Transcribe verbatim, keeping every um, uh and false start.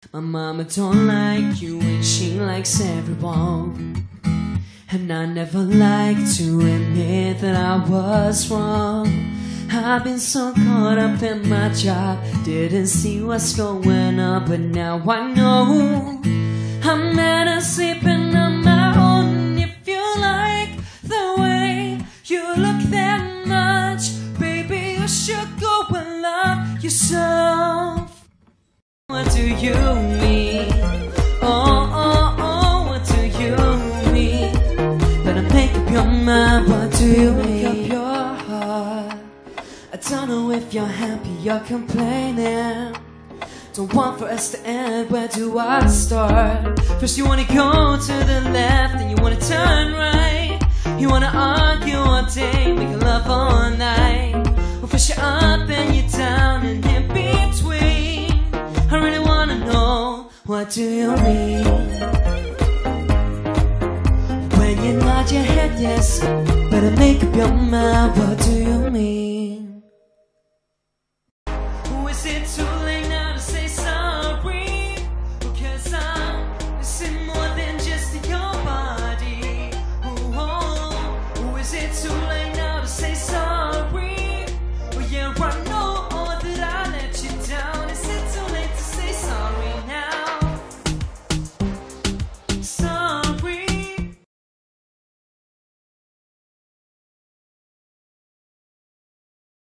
My mama don't like you and she likes everyone, and I never like to admit that I was wrong. I've been so caught up in my job, didn't see what's going on, but now I know I'm better sleeping on my own. If you like the way you look that much, baby, you should go and love yourself. What do you mean? Oh, oh, oh, what do you mean? Better make up your mind, what do you mean? Make up your heart. I don't know if you're happy or complaining. Don't want for us to end, where do I start? First you wanna go to the left, then you wanna turn right. You wanna argue all day, make love all night. Well, first you're up and you're down and in between. I really wanna know, what do you mean? When you nod your head yes, better make up your mind, what do you mean?